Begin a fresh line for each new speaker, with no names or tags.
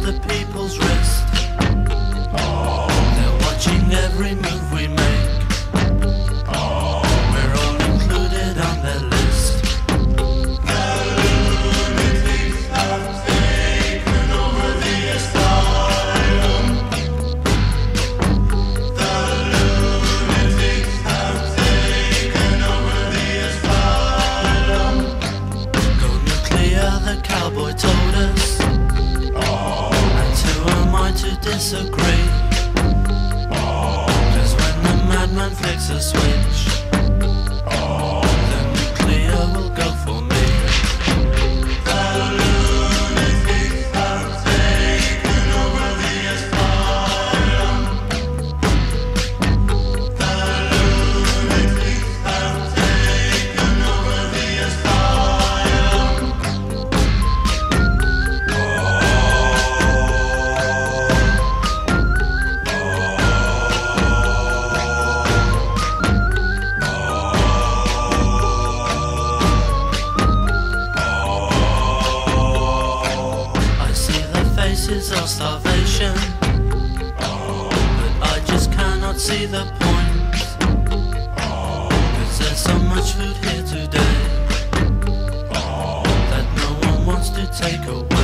the people's wrist. They're watching every move we make. We're all included on their list.
The lunatics have taken over the asylum. The lunatics have taken over the asylum.
Go nuclear, the cowboy told us. And who am I to disagree? Cause when the madman flicks a switch, the nuclear will go for me.
The lunatics have taken over the asylum. The lunatics have taken over the asylum.
I see the faces of starvation, but I just cannot see the point. Cause there's so much food here today that no one wants to take away.